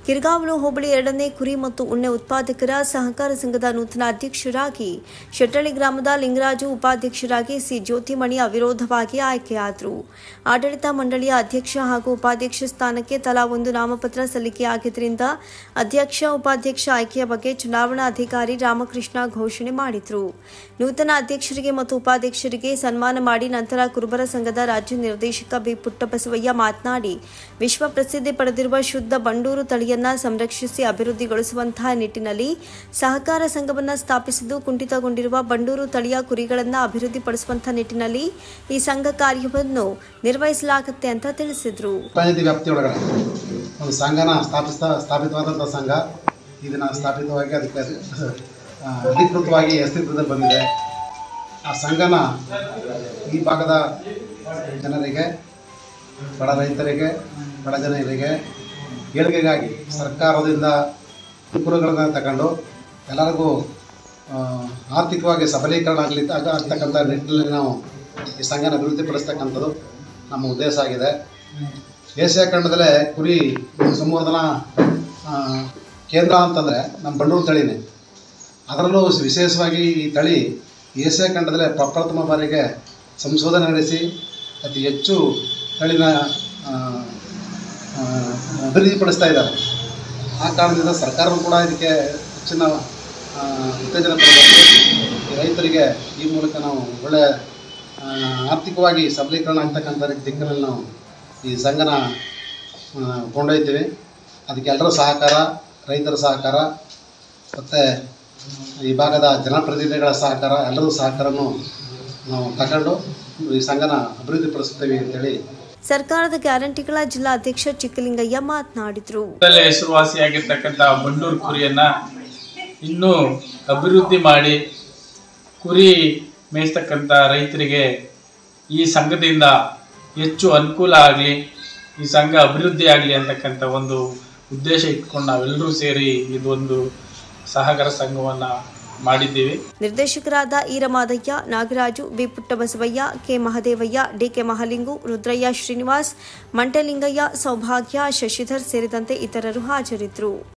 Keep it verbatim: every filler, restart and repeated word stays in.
ಕಿರ್ಗಾವಲು ಹೋಬಳಿ ಎರಡನೇ ಕುರಿ ಮತ್ತು ಉಣ್ಣೆ ಉತ್ಪಾದಕರ ಸಹಕಾರ ಸಂಘದ ನೂತನ ಅಧ್ಯಕ್ಷರಾಗಿ ಶೆಟ್ಟಳ್ಳಿ ಗ್ರಾಮದ ಲಿಂಗರಾಜು, ಉಪಾಧ್ಯಕ್ಷರಾಗಿ ಸಿ ಜ್ಯೋತಿಮಣಿ ಅವಿರೋಧವಾಗಿ ಆಯ್ಕೆಯಾದರು. ಆಡಳಿತ ಮಂಡಳಿಯ ಅಧ್ಯಕ್ಷ ಹಾಗೂ ಉಪಾಧ್ಯಕ್ಷ ಸ್ಥಾನಕ್ಕೆ ತಲಾ ಒಂದು ನಾಮಪತ್ರ ಸಲ್ಲಿಕೆಯಾಗಿದ್ದರಿಂದ ಅಧ್ಯಕ್ಷ, ಉಪಾಧ್ಯಕ್ಷ ಆಯ್ಕೆಯ ಬಗ್ಗೆ ಚುನಾವಣಾಧಿಕಾರಿ ರಾಮಕೃಷ್ಣ ಘೋಷಣೆ ಮಾಡಿದರು. ನೂತನ ಅಧ್ಯಕ್ಷರಿಗೆ ಮತ್ತು ಉಪಾಧ್ಯಕ್ಷರಿಗೆ ಸನ್ಮಾನ ಮಾಡಿ ನಂತರ ಕುರುಬರ ಸಂಘದ ರಾಜ್ಯ ನಿರ್ದೇಶಕ ಬಿ ಪುಟ್ಟಬಸವಯ್ಯ ಮಾತನಾಡಿ, ವಿಶ್ವ ಪ್ರಸಿದ್ಧಿ ಪಡೆದಿರುವ ಶುದ್ಧ ಬಂಡೂರು ತಳಿಯನ್ನು ಸಂರಕ್ಷಿಸಿ ಅಭಿವೃದ್ಧಿಗೊಳಿಸುವಂತಹ ನಿಟ್ಟಿನಲ್ಲಿ ಸಹಕಾರ ಸಂಘವನ್ನು ಸ್ಥಾಪಿಸಿದ್ದು, ಕುಂಠಿತಗೊಂಡಿರುವ ಬಂಡೂರು ತಳಿಯ ಕುರಿಗಳನ್ನು ಅಭಿವೃದ್ಧಿಪಡಿಸುವಂತಹ ನಿಟ್ಟಿನಲ್ಲಿ ಈ ಸಂಘ ಕಾರ್ಯವನ್ನು ನಿರ್ವಹಿಸಲಾಗುತ್ತೆ ಅಂತ ತಿಳಿಸಿದರು. ವ್ಯಾಪ್ತಿಯೊಳಗಡೆ ಒಂದು ಸಂಘನ ಸ್ಥಾಪಿಸ ಸ್ಥಾಪಿತವಾದಂಥ ಸಂಘ ಇದನ್ನ ಸ್ಥಾಪಿತವಾಗಿ ಅದಕ್ಕೆ ಅಧಿಕೃತವಾಗಿ ಅಸ್ತಿತ್ವದಲ್ಲಿ ಬಂದಿದೆ. ಆ ಸಂಘನ ಈ ಭಾಗದ ಜನರಿಗೆ, ಬಡ ರೈತರಿಗೆ, ಬಡ ಜನರಿಗೆ ಏಳಿಗೆಗಾಗಿ ಸರ್ಕಾರದಿಂದ ಅನುಕೂಲಗಳನ್ನು ತಗೊಂಡು ಎಲ್ಲರಿಗೂ ಆರ್ಥಿಕವಾಗಿ ಸಬಲೀಕರಣ ಆಗಲಿ ಆಗ್ತಕ್ಕಂಥ ನಿಟ್ಟಿನಲ್ಲಿ ನಾವು ಈ ಸಂಘನ ಅಭಿವೃದ್ಧಿಪಡಿಸ್ತಕ್ಕಂಥದ್ದು ನಮ್ಮ ಉದ್ದೇಶ ಆಗಿದೆ. ಏಷ್ಯಾ ಖಂಡದಲ್ಲೇ ಕುರಿ ಸಂವರ್ಧನಾ ಕೇಂದ್ರ ಅಂತಂದರೆ ನಮ್ಮ ಬಂಡೂರು ತಳಿನೇ. ಅದರಲ್ಲೂ ವಿಶೇಷವಾಗಿ ಈ ತಳಿ ಏಷ್ಯಾ ಖಂಡದಲ್ಲೇ ಪ್ರಪ್ರಥಮ ಬಾರಿಗೆ ಸಂಶೋಧನೆ ನಡೆಸಿ ಅತಿ ಹೆಚ್ಚು ತಳಿನ ಅಭಿವೃದ್ಧಿಪಡಿಸ್ತಾ ಇದ್ದಾರೆ. ಆ ಕಾರಣದಿಂದ ಸರ್ಕಾರವೂ ಕೂಡ ಇದಕ್ಕೆ ಹೆಚ್ಚಿನ ಉತ್ತೇಜನ ಕೊಡಬೇಕು. ರೈತರಿಗೆ ಈ ಮೂಲಕ ನಾವು ಒಳ್ಳೆಯ ಆರ್ಥಿಕವಾಗಿ ಸಬಲೀಕರಣ ಆಗ್ತಕ್ಕಂಥ ದಿಕ್ಕಿನಲ್ಲಿ ನಾವು ಈ ಸಂಘನ ಕೊಂಡೊಯ್ತೀವಿ. ಅದಕ್ಕೆ ಎಲ್ಲರ ಸಹಕಾರ, ರೈತರ ಸಹಕಾರ ಮತ್ತು ಈ ಭಾಗದ ಜನಪ್ರತಿನಿಧಿಗಳ ಸಹಕಾರ, ಎಲ್ಲರೂ ಸಹಕಾರನೂ ನಾವು ತಗೊಂಡು ಈ ಸಂಘನ ಅಭಿವೃದ್ಧಿಪಡಿಸ್ತೀವಿ ಅಂತೇಳಿ ಸರ್ಕಾರದ ಗ್ಯಾರಂಟಿಗಳ ಜಿಲ್ಲಾ ಅಧ್ಯಕ್ಷ ಚಿಕ್ಕಲಿಂಗಯ್ಯ ಮಾತನಾಡಿದರು. ಹೆಸರುವಾಸಿಯಾಗಿರ್ತಕ್ಕಂಥ ಬಂಡೂರು ಕುರಿಯನ್ನ ಇನ್ನೂ ಅಭಿವೃದ್ಧಿ ಮಾಡಿ ಕುರಿ ಮೇಯಿಸ್ತಕ್ಕಂಥ ರೈತರಿಗೆ ಈ ಸಂಘದಿಂದ ಹೆಚ್ಚು ಅನುಕೂಲ ಆಗಲಿ, ಈ ಸಂಘ ಅಭಿವೃದ್ಧಿ ಆಗಲಿ ಅಂತಕ್ಕಂಥ ಒಂದು ಉದ್ದೇಶ ಇಟ್ಕೊಂಡು ನಾವೆಲ್ಲರೂ ಸೇರಿ ಇದೊಂದು ಸಹಕಾರ ಸಂಘವನ್ನು ಮಾಡಿದ್ದೀವಿ. ನಿರ್ದೇಶಕರಾದ Iramadayya, Nagaraju, B Puttabasavayya, K Mahadevayya, D K Mahalingu, Rudrayya, Srinivas, Mantalingayya, Soubhagya, Shashidhar ಸೇರಿದಂತೆ ಇತರರು ಹಾಜರಿದ್ದರು.